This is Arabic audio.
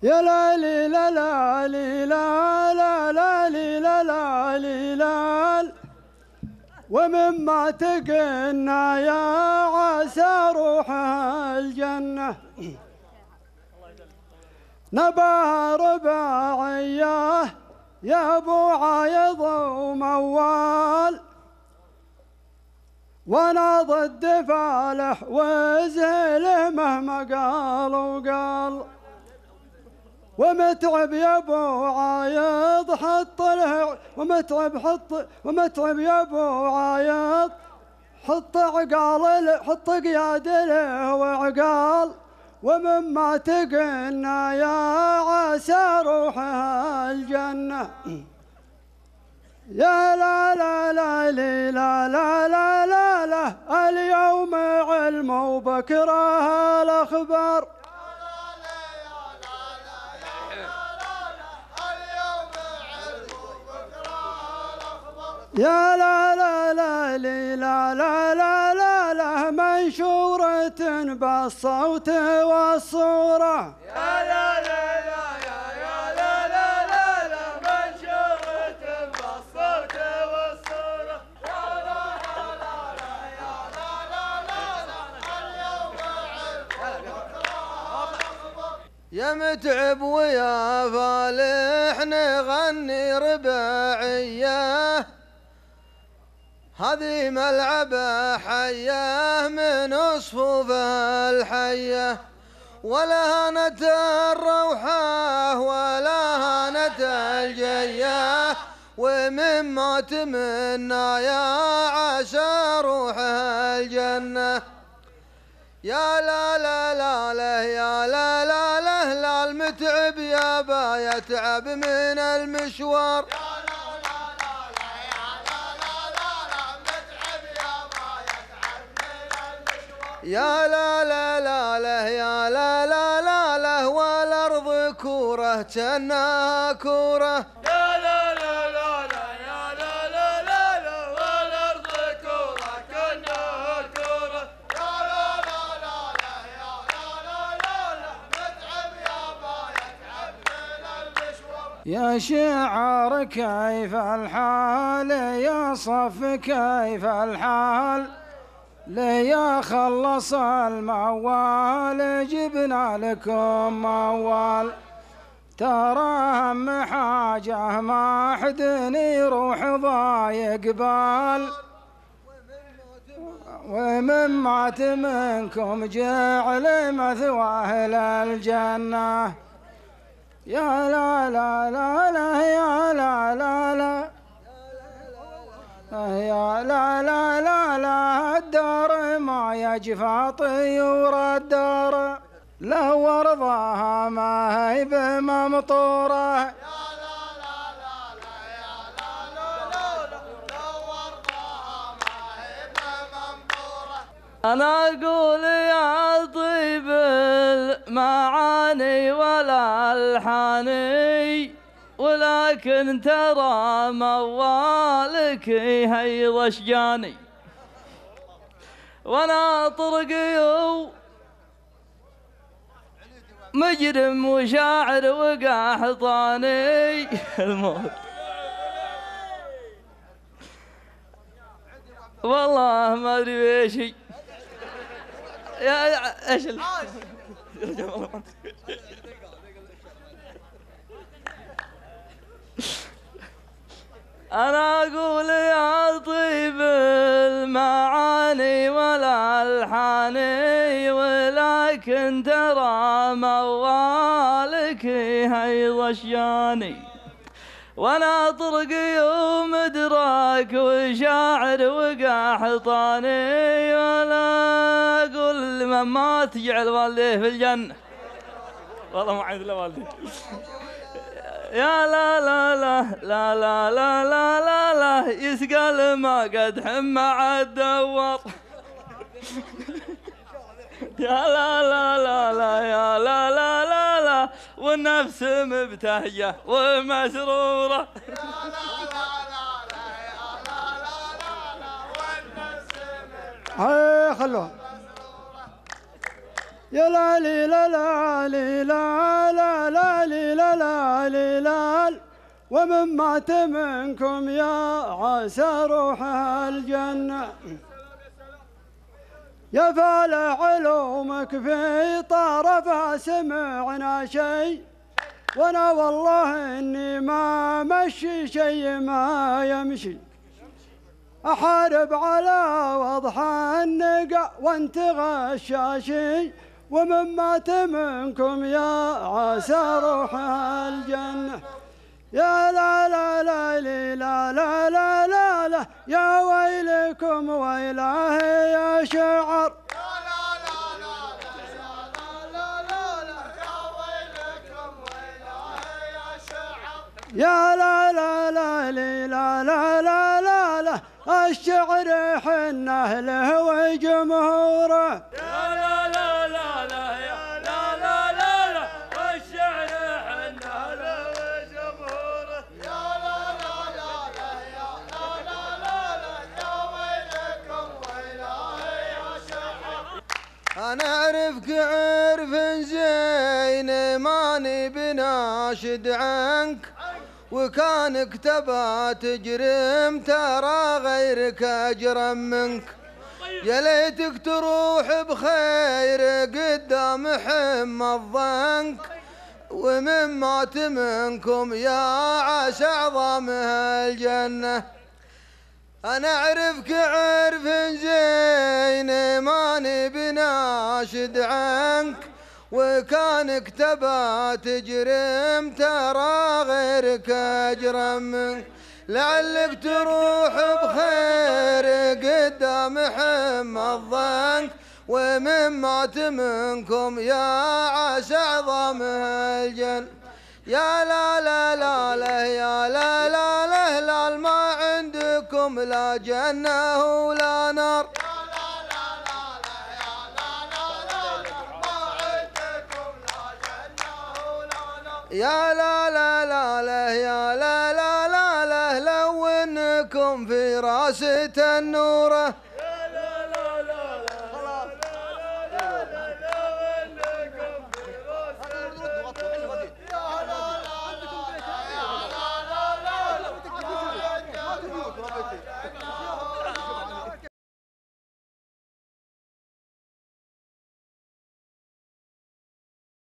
يا لا لي لا لا لي لا لا لا لي لا لا لي لا، ومما تقنا يا عسى روحها الجنة. نباها رباعية يا ابو عايض وموال، وانا ضد فالح وزهله مهما قال وقال. ومتعب يا ابو عايض حط له، ومتعب يا ابو عايض حط عقال، حط قياد له وعقال. ومما تقنا يا عسى روحها الجنة. يا لا لا لا لا لا لا لا لا، اليوم علم وبكره الأخبار. يا لا لا لا لا لا لا لا لا، منشورة بالصوت والصورة. يا لا لا لا يا لا لا لا لا، منشورة بالصوت والصورة. يا لا لا لا لا يا لا لا لا لا، اليوم علم. يا متعب ويا فالح نغني رباعية، هذه ملعبة حية من صفوف الحية. ولا هانت الروحة ولا هانت الجية، ومما تمنى يا عسى روحها الجنة. يا لا لا لا لا يا لا لا لا لا، المتعب يا با يتعب من المشوار. يا لا لا لا لا يا لا لا لا لا، والأرض كورة كأنها كورة. يا لا لا لا لا يا لا لا لا لا، والأرض كورة كأنها كورة. يا لا لا لا لا يا لا لا لا لا، متعب يا با يتعب من المشوار. يا شعر كيف الحال، يا صف كيف الحال، ليا خلص الموال جبنا لكم موال. ترى هم حاجة ما حد يروح ضايق بال، ومن مات منكم جعل مثواه للجنة. يا لا لا لا لا يا لا لا لا يا لا لا لا لا، الدار ما يجفى طيور الدار، لو ارضاها ما هي بممطوره. يا لا لا لا لا يا لا لا لا لا، لو ارضاها ما هي بممطوره. انا اقول يا طيب المعاني ولا الحاني، ولكن ترى موالك هيض اشجاني. وانا طرقي مجرم وشاعر وقع حطاني الموت. والله ما ادري ايش يا ايش أنا أقول يا طيب المعاني ولا الحاني، ولكن ترى موالك هيض اشجاني. وانا طرقي ومدراك وشاعر وقع حطاني، ولا اقول لمن ما تجعل والديه في الجنة. والله ما عندي الا والدي. يا لا لا لا لا لا لا لا لا لا، يسقى ما قد حمى عالدوار. يا لا لا لا لا يا لا لا لا لا، والنفس مبتهجة ومسرورة. يا لا لا لا لا يا لا لا لا لا، والنفس مبتهجة خلوها. يا لا لي لا لا لي لا لا لا لا لا ليلال ومن مات منكم يا عسى روحه الجنة. يا فالح علومك في طرفها سمعنا شيء، وانا والله اني ما مشي شيء ما يمشي. احارب على وضح النقع وانت غشاشي، ومن مات منكم يا عسى روحه الجنة. يا لا لا لا لا لا لا لا لا يا ويلكم ويلاه يا شعر. يا لا لا لا لا لا لا لا لا الشعر حنه له وجمهوره. يا لا لا لا لا يا لا لا لا لا الشعر حنه له وجمهوره. يا لا لا لا لا يا لا لا لا يا ويلكم ويلاه يا شعر. أنا أعرفك عرف زين ماني بناشد عنك، وكان كتبات تجرم ترى غيرك أجرم منك. يا ليتك تروح بخير قدام حمى الضنك، ومن مات منكم يا عسى عظامها الجنة. أنا أعرفك عرف زين ماني بناشد عنك، وكان كتبات تجرم ترى غيرك أجرم منك. لعلك تروح بخير قدام حمى الضنك، ومن مات منكم يا عسى عظامها الجنة. يا لا لا لا لا يا لا لا لا لا ما عندكم لا جنة ولا نار. يا لا لا لا لا يا لا لا لا لا لو انكم في راس النوره.